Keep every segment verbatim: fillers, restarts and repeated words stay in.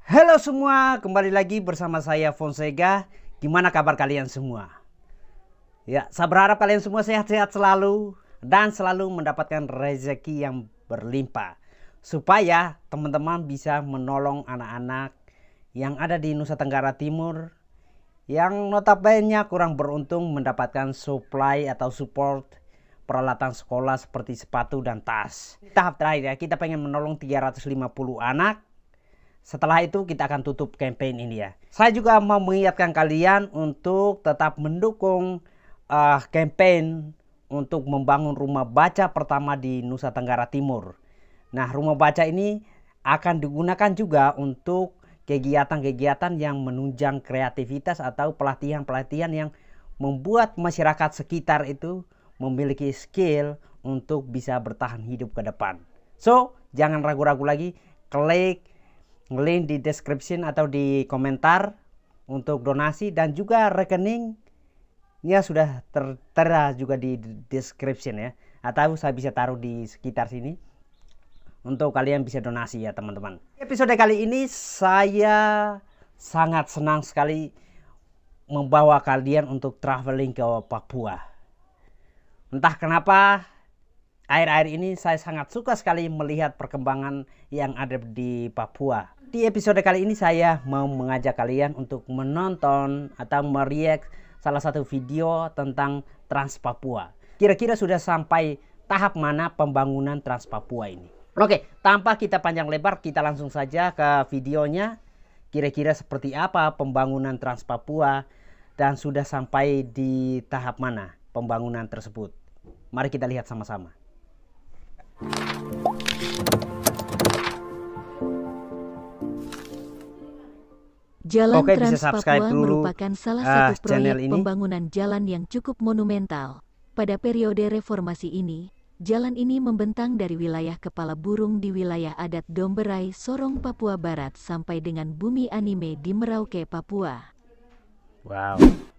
Halo semua, kembali lagi bersama saya Fonseca. Gimana kabar kalian semua? Ya, saya berharap kalian semua sehat-sehat selalu dan selalu mendapatkan rezeki yang berlimpah, supaya teman-teman bisa menolong anak-anak yang ada di Nusa Tenggara Timur yang notabene kurang beruntung mendapatkan supply atau support peralatan sekolah seperti sepatu dan tas. Tahap terakhir ya, kita pengen menolong tiga ratus lima puluh anak. Setelah itu kita akan tutup campaign ini ya. Saya juga mau mengingatkan kalian untuk tetap mendukung uh, campaign untuk membangun rumah baca pertama di Nusa Tenggara Timur. Nah, rumah baca ini akan digunakan juga untuk kegiatan-kegiatan yang menunjang kreativitas atau pelatihan-pelatihan yang membuat masyarakat sekitar itu memiliki skill untuk bisa bertahan hidup ke depan. So, jangan ragu-ragu lagi, klik link di description atau di komentar untuk donasi, dan juga rekeningnya sudah tertera juga di description ya, atau saya bisa taruh di sekitar sini untuk kalian bisa donasi ya teman-teman. Episode kali ini saya sangat senang sekali membawa kalian untuk traveling ke Papua. Entah kenapa akhir-akhir ini saya sangat suka sekali melihat perkembangan yang ada di Papua. Di episode kali ini saya mau mengajak kalian untuk menonton atau mereact salah satu video tentang Trans Papua. Kira-kira sudah sampai tahap mana pembangunan Trans Papua ini? Oke, tanpa kita panjang lebar, kita langsung saja ke videonya. Kira-kira seperti apa pembangunan Trans Papua dan sudah sampai di tahap mana pembangunan tersebut? Mari kita lihat sama-sama. Jalan Oke, Trans bisa subscribe Papua dulu, merupakan salah uh, satu channel proyek ini. pembangunan jalan yang cukup monumental. Pada periode reformasi ini, jalan ini membentang dari wilayah Kepala Burung di wilayah adat Domberai, Sorong, Papua Barat sampai dengan Bumi Anime di Merauke, Papua. Wow.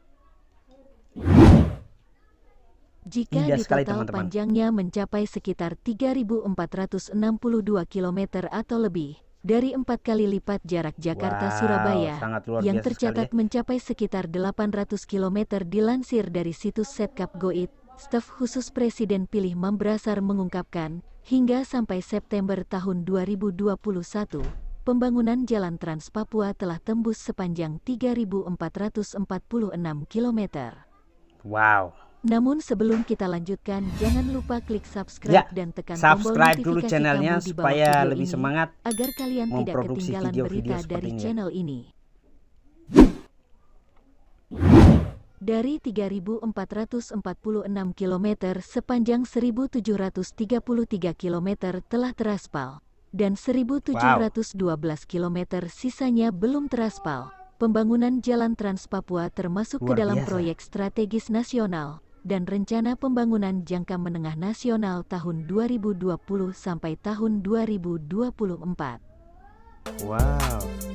Jika Indah di sekali, total teman-teman. panjangnya mencapai sekitar tiga ribu empat ratus enam puluh dua kilometer atau lebih, dari empat kali lipat jarak Jakarta-Surabaya, wow, sangat luar yang biasa tercatat sekali ya. mencapai sekitar delapan ratus kilometer dilansir dari situs Setkap Goid. Staf khusus Presiden Pilih Mambrasar mengungkapkan, hingga sampai September tahun dua ribu dua puluh satu, pembangunan Jalan Trans Papua telah tembus sepanjang tiga ribu empat ratus empat puluh enam kilometer. Wow. Namun sebelum kita lanjutkan, jangan lupa klik subscribe Ya, dan tekan tombol subscribe notifikasi dulu channelnya kamu di bawah supaya video lebih ini, semangat agar kalian tidak memproduksi ketinggalan video-video berita seperti dari ini ya. channel ini. Dari tiga ribu empat ratus empat puluh enam kilometer sepanjang seribu tujuh ratus tiga puluh tiga kilometer telah teraspal, dan seribu tujuh ratus dua belas kilometer sisanya belum teraspal. Pembangunan Jalan Trans Papua termasuk ke Luar dalam biasa. proyek strategis nasional dan rencana pembangunan jangka menengah nasional tahun dua ribu dua puluh sampai tahun dua ribu dua puluh empat. Wow.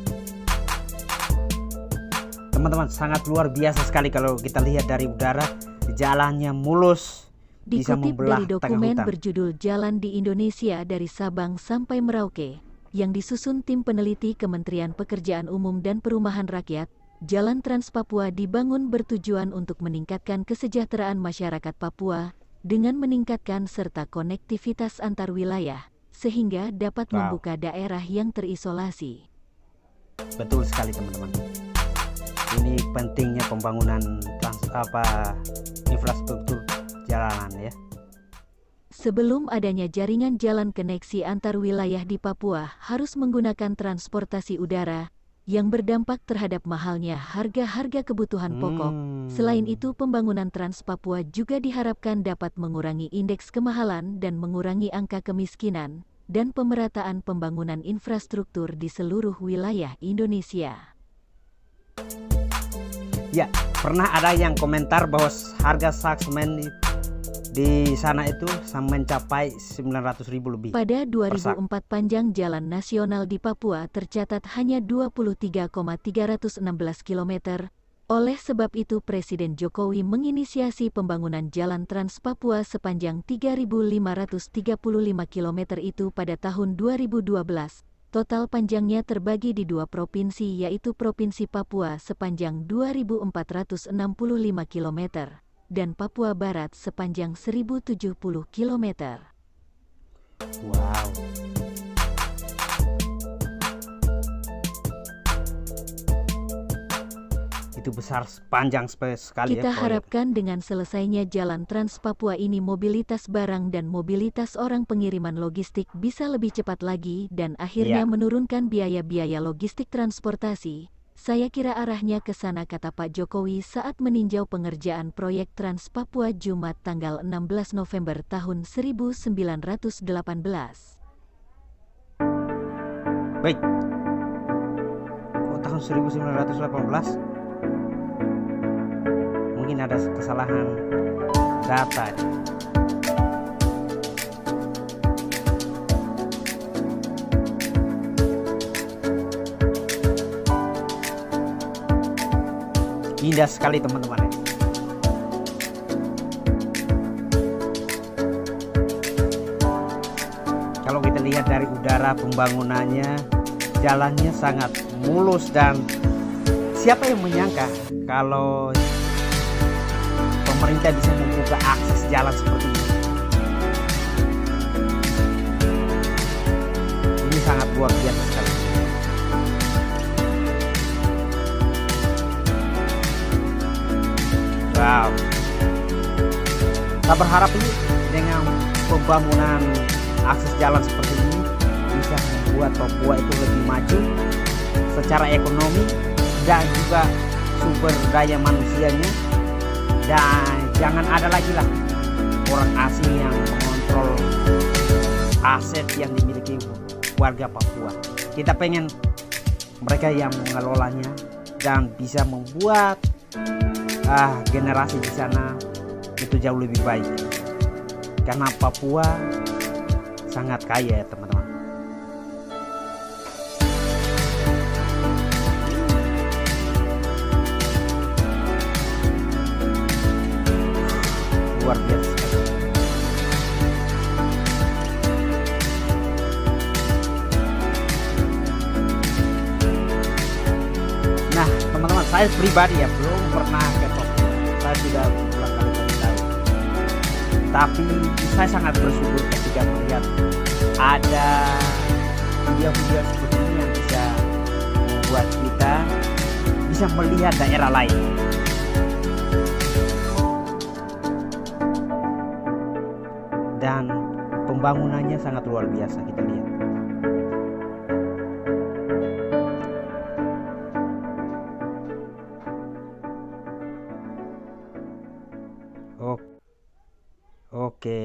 Teman-teman, sangat luar biasa sekali kalau kita lihat dari udara, jalannya mulus, bisa Dikutip membelah dari tengah dokumen hutan. berjudul Jalan di Indonesia dari Sabang sampai Merauke, yang disusun tim peneliti Kementerian Pekerjaan Umum dan Perumahan Rakyat, Jalan Trans Papua dibangun bertujuan untuk meningkatkan kesejahteraan masyarakat Papua dengan meningkatkan serta konektivitas antar wilayah, sehingga dapat Wow. membuka daerah yang terisolasi. Betul sekali teman-teman. Ini pentingnya pembangunan trans apa infrastruktur jalanan ya. Sebelum adanya jaringan jalan koneksi antar wilayah di Papua harus menggunakan transportasi udara yang berdampak terhadap mahalnya harga-harga kebutuhan pokok. Hmm. Selain itu, pembangunan Trans Papua juga diharapkan dapat mengurangi indeks kemahalan dan mengurangi angka kemiskinan dan pemerataan pembangunan infrastruktur di seluruh wilayah Indonesia. Ya, pernah ada yang komentar bahwa harga saksemen di sana itu mencapai sembilan ratus ribu lebih. Pada dua ribu per sak. empat panjang jalan nasional di Papua tercatat hanya dua puluh tiga koma tiga enam kilometer. Oleh sebab itu Presiden Jokowi menginisiasi pembangunan Jalan Trans Papua sepanjang tiga ribu lima ratus tiga puluh lima kilometer itu pada tahun dua ribu dua belas. Total panjangnya terbagi di dua provinsi, yaitu Provinsi Papua sepanjang dua ribu empat ratus enam puluh lima kilometer dan Papua Barat sepanjang seribu tujuh puluh kilometer. Wow. Itu besar, panjang sekali. Kita ya, harapkan dengan selesainya jalan Trans Papua ini mobilitas barang dan mobilitas orang pengiriman logistik bisa lebih cepat lagi dan akhirnya ya. menurunkan biaya-biaya logistik transportasi. Saya kira arahnya ke sana, kata Pak Jokowi saat meninjau pengerjaan proyek Trans Papua Jumat tanggal enam belas November tahun seribu sembilan ratus delapan belas. Baik. Oh, tahun seribu sembilan ratus delapan belas? Mungkin ada kesalahan data. Indah sekali teman-teman. Kalau kita lihat dari udara pembangunannya, jalannya sangat mulus dan siapa yang menyangka kalau pemerintah bisa membuka akses jalan seperti ini. Ini sangat luar biasa sekali. Wow. Kita berharap ini dengan pembangunan akses jalan seperti ini bisa membuat Papua itu lebih maju secara ekonomi dan juga sumber daya manusianya. Dan jangan ada lagi lah orang asing yang mengontrol aset yang dimiliki warga Papua. Kita pengen mereka yang mengelolanya dan bisa membuat ah, generasi di sana itu jauh lebih baik. Karena Papua sangat kaya ya teman-teman. Luar biasa sekali. Nah teman-teman, saya pribadi ya belum pernah ke Papua. Saya sudah beberapa kali tahu. Tapi saya sangat bersyukur ketika melihat ada video-video seperti ini yang bisa membuat kita bisa melihat daerah lain. Dan pembangunannya sangat luar biasa kita lihat. Oh, oke.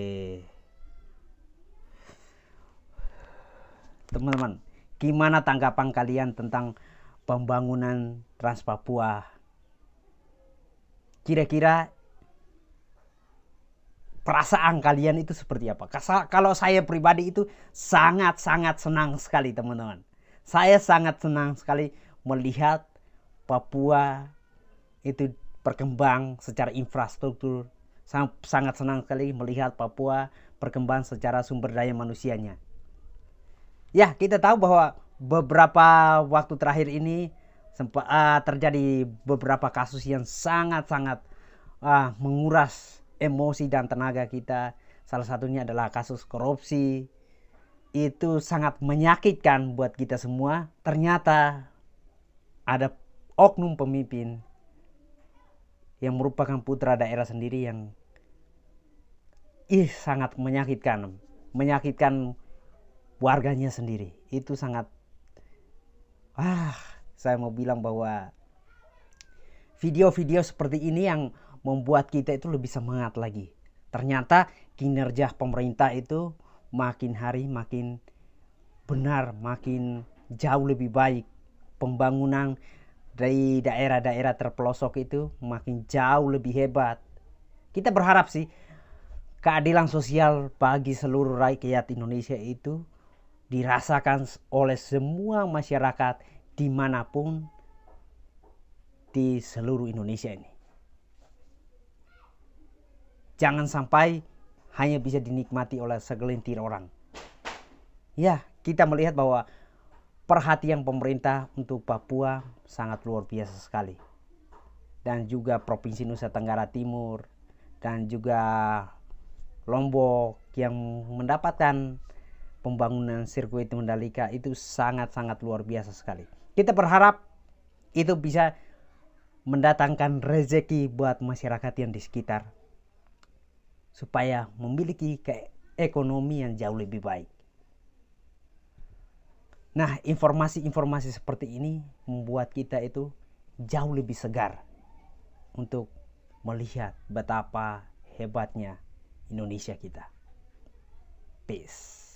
Teman-teman, gimana tanggapan kalian tentang pembangunan Trans Papua? Kira-kira perasaan kalian itu seperti apa? Kalau saya pribadi itu sangat-sangat senang sekali teman-teman. Saya sangat senang sekali melihat Papua itu berkembang secara infrastruktur. Sangat senang sekali melihat Papua berkembang secara sumber daya manusianya. Ya, kita tahu bahwa beberapa waktu terakhir ini sempat uh, terjadi beberapa kasus yang sangat-sangat uh, menguras emosi dan tenaga kita. Salah satunya adalah kasus korupsi. Itu sangat menyakitkan buat kita semua. Ternyata ada oknum pemimpin yang merupakan putra daerah sendiri yang ih sangat menyakitkan. Menyakitkan warganya sendiri. Itu sangat ah saya mau bilang bahwa video-video seperti ini yang membuat kita itu lebih semangat lagi. Ternyata kinerja pemerintah itu makin hari makin benar, makin jauh lebih baik. Pembangunan dari daerah-daerah terpelosok itu makin jauh lebih hebat. Kita berharap sih keadilan sosial bagi seluruh rakyat Indonesia itu dirasakan oleh semua masyarakat dimanapun di seluruh Indonesia ini. Jangan sampai hanya bisa dinikmati oleh segelintir orang. Ya, kita melihat bahwa perhatian pemerintah untuk Papua sangat luar biasa sekali. Dan juga Provinsi Nusa Tenggara Timur dan juga Lombok yang mendapatkan pembangunan sirkuit Mandalika itu sangat-sangat luar biasa sekali. Kita berharap itu bisa mendatangkan rezeki buat masyarakat yang di sekitar, supaya memiliki keekonomi yang jauh lebih baik. Nah, informasi-informasi seperti ini membuat kita itu jauh lebih segar untuk melihat betapa hebatnya Indonesia kita. Peace.